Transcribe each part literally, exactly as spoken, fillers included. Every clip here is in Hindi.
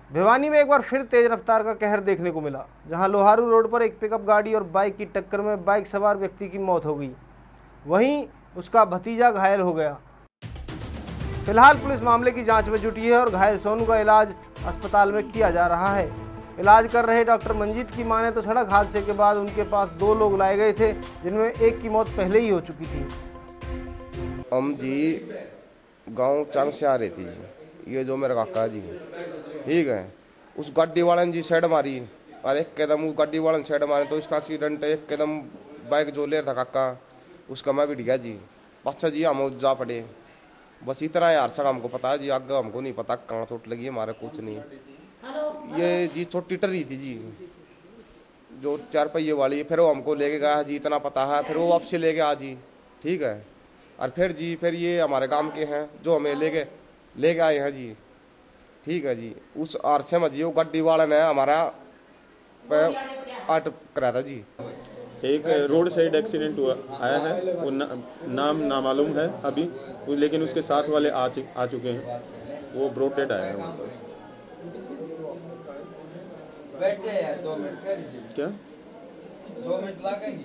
भिवानी में एक बार फिर तेज रफ्तार का कहर देखने को मिला, जहां लोहारू रोड पर एक पिकअप गाड़ी और बाइक की टक्कर में बाइक सवार व्यक्ति की मौत हो गई, वहीं उसका भतीजा घायल हो गया। फिलहाल पुलिस मामले की जांच में जुटी है और घायल सोनू का इलाज अस्पताल में किया जा रहा है। इलाज कर रहे डॉक्टर मंजीत की माने तो सड़क हादसे के बाद उनके पास दो लोग लाए गए थे, जिनमें एक की मौत पहले ही हो चुकी थी। हम जी गांव चांग से आ रही थी, ये जो मेरा काका जी ठीक है, उस गाड़ी वाले ने जी साइड मारी और एक कदम उस गाड़ी वाले ने साइड मारे तो इसका एक्सीडेंट, एक कदम बाइक जो ले रहा था काका उसका मैं भी गया जी। अच्छा जी हम जा पड़े, बस इतना यार सर हमको पता है जी, आगे हमको नहीं पता कहाँ चोट लगी है, हमारे कुछ नहीं। ये जी चोटी टरी थी जी, जो चार पहिए वाली, फिर वो हमको लेके गया जी, इतना पता है। फिर वो वापसी ले गया जी, ठीक है। और फिर जी फिर ये हमारे गांव के हैं जो हमें लेके लेके आए हैं जी, ठीक है जी। उस आरसे में जी वो गड्डी वाले ने हमारा आट करा था जी। एक रोड साइड एक्सीडेंट हुआ आया है, वो ना, नाम नामालूम है अभी, लेकिन उसके साथ वाले आ, आ चुके हैं, वो ब्रॉड डेड आया है उनके पास। दो मिनट क्या दो मिनट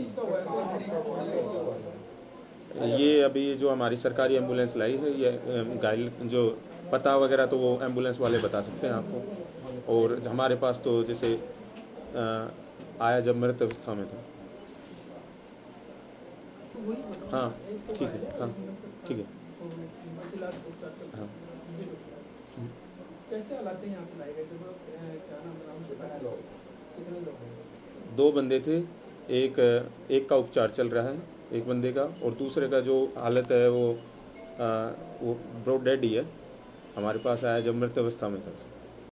ये अभी जो हमारी सरकारी एम्बुलेंस लाई है, ये घायल जो पता वगैरह तो वो एम्बुलेंस वाले बता सकते हैं आपको। और हमारे पास तो जैसे आया जब मृत अवस्था में था। हाँ ठीक है, हाँ ठीक है, हाँ। कैसे हालात यहाँ पे लाए गए थे? क्या नाम है? कितने लोग हैं? दो बंदे थे, एक एक का उपचार चल रहा है एक बंदे का, और दूसरे का जो हालत है वो आ, वो ब्रॉड डेड ही है, हमारे पास आया जब मृत अवस्था में था।